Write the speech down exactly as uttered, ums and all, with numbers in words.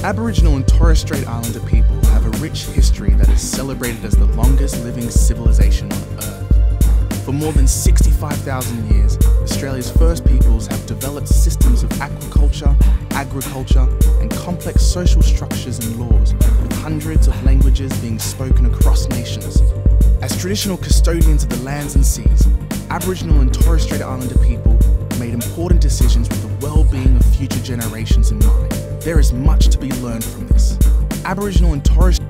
Aboriginal and Torres Strait Islander people have a rich history that is celebrated as the longest living civilization on Earth. For more than sixty-five thousand years, Australia's first peoples have developed systems of aquaculture, agriculture, and complex social structures and laws, with hundreds of languages being spoken across nations. As traditional custodians of the lands and seas, Aboriginal and Torres Strait Islander people made important decisions with the well-being of future generations in mind. There is much to be learned from this. Aboriginal and Torres